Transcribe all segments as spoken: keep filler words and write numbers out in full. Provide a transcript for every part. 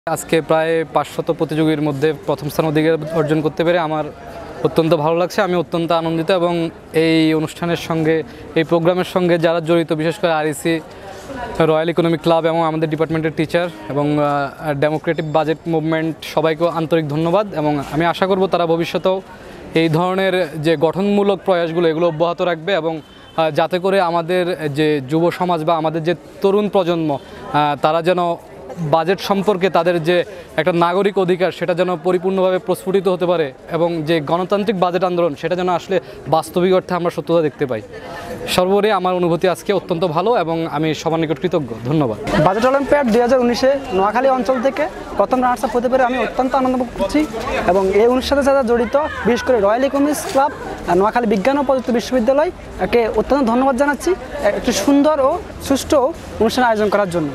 আজকে প্রায় পাঁচশত প্রতিযোগীর মধ্যে প্রথম স্থান অধিকার অর্জন করতে পেরে আমার অত্যন্ত ভালো লাগছে। আমি অত্যন্ত আনন্দিত এবং এই অনুষ্ঠানের সঙ্গে এই প্রোগ্রামের সঙ্গে যারা জড়িত, বিশেষ করে আরইসি, রয়্যাল ইকোনমিক ক্লাব এবং আমাদের ডিপার্টমেন্টের টিচার এবং ডেমোক্রেটিক বাজেট মুভমেন্ট, সবাইকে আন্তরিক ধন্যবাদ। এবং আমি আশা করব তারা ভবিষ্যতেও এই ধরনের যে গঠনমূলক প্রয়াসগুলো এগুলো অব্যাহত রাখবে এবং যাতে করে আমাদের যে যুব সমাজ বা আমাদের যে তরুণ প্রজন্ম তারা যেন বাজেট সম্পর্কে তাদের যে একটা নাগরিক অধিকার সেটা যেন পরিপূর্ণভাবে প্রস্ফুটিত হতে পারে এবং যে গণতান্ত্রিক বাজেট আন্দোলন সেটা যেন আসলে বাস্তবিক অর্থে আমরা সত্যতা দেখতে পাই। সর্বোপরি আমার অনুভূতি আজকে অত্যন্ত ভালো এবং আমি সবার নিকট কৃতজ্ঞ। ধন্যবাদ। বাজেট অলিম্পিয়াড দুই হাজার উনিশে নোয়াখালী অঞ্চল থেকে প্রথম রানার্স আপ হতে পেরে আমি অত্যন্ত আনন্দ করছি এবং এই অনুষ্ঠানের সাথে জড়িত বিশেষ করে রয়্যাল ইকোনমিক্স ক্লাব, নোয়াখালী বিজ্ঞান ও প্রযুক্তি বিশ্ববিদ্যালয়কে অত্যন্ত ধন্যবাদ জানাচ্ছি একটি সুন্দর ও সুষ্ঠু অনুষ্ঠান আয়োজন করার জন্য।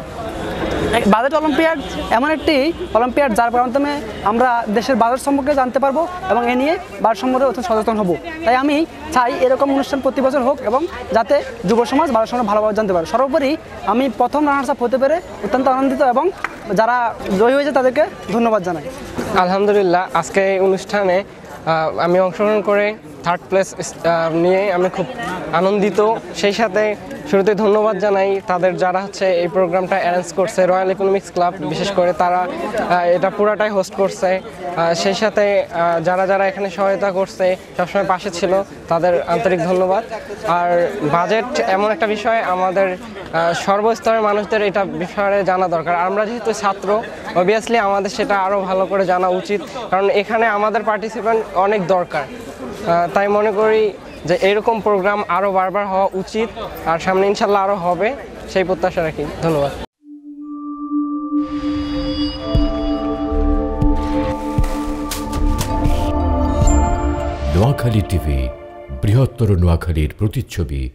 বাজেট অলিম্পিয়াড এমন একটি অলিম্পিয়াড যার মাধ্যমে আমরা দেশের বাজেট সম্পর্কে জানতে পারবো এবং এ নিয়ে বাজেট সম্পর্কে অত্যন্ত সচেতন হব। তাই আমি চাই এরকম অনুষ্ঠান প্রতি বছর হোক এবং যাতে যুব সমাজ বাজেট সম্পর্কে ভালোভাবে জানতে পারে। সর্বোপরি আমি প্রথম রানার্স আপ হতে পেরে অত্যন্ত আনন্দিত এবং যারা জয়ী হয়েছে তাদেরকে ধন্যবাদ জানাই। আলহামদুলিল্লাহ, আজকে এই অনুষ্ঠানে আমি অংশগ্রহণ করে থার্ড প্লেস নিয়ে আমি খুব আনন্দিত। সেই সাথে শুরুতে ধন্যবাদ জানাই তাদের যারা হচ্ছে এই প্রোগ্রামটা অ্যারেঞ্জ করছে, রয়্যাল ইকোনমিক্স ক্লাব বিশেষ করে, তারা এটা পুরাটাই হোস্ট করছে। সেই সাথে যারা যারা এখানে সহায়তা করছে, সবসময় পাশে ছিল, তাদের আন্তরিক ধন্যবাদ। আর বাজেট এমন একটা বিষয় আমাদের সর্বস্তরের মানুষদের এটা বিষয়ে জানা দরকার। আমরা যেহেতু ছাত্র, অবভিয়াসলি আমাদের সেটা আরও ভালো করে জানা উচিত, কারণ এখানে আমাদের পার্টিসিপেন্ট অনেক দরকার। তাই মনে করি যে এরকম প্রোগ্রাম আরও বারবার হওয়া উচিত আর সামনে ইনশাল্লাহ আরও হবে, সেই প্রত্যাশা রাখি। ধন্যবাদ। নোয়াখালী টিভি, বৃহত্তর নোয়াখালীর প্রতিচ্ছবি।